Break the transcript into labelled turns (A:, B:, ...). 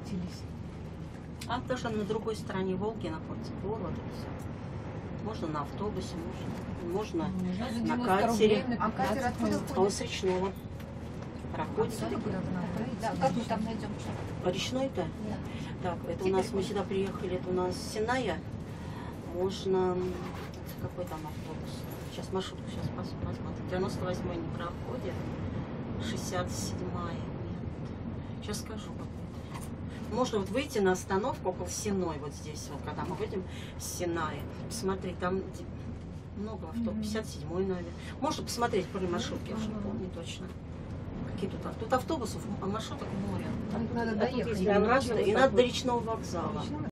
A: скатились.
B: А даже на другой стороне Волги находится город. Можно на автобусе, можно на катере.
A: А катер откуда
B: А он с Речного проходит.
C: Да, как мы там найдем?
B: Речной-то?
C: Да.
B: Так, это у нас, мы сюда приехали, это у нас Синая. Можно... Какой там автобус? Сейчас маршрутку сейчас посмотрим. 98-й не проходит. 67-я нет. Сейчас скажу какой. Можно вот выйти на остановку около Синой, вот здесь, вот, когда мы выйдем с Синаи. Посмотри, там много автобусов. 57-й, наверное. Можно посмотреть по маршрутке, я уже не помню точно. Какие тут автобусы? Тут автобусов, а маршруток море.
A: Надо доехать.
B: И надо до Речного вокзала.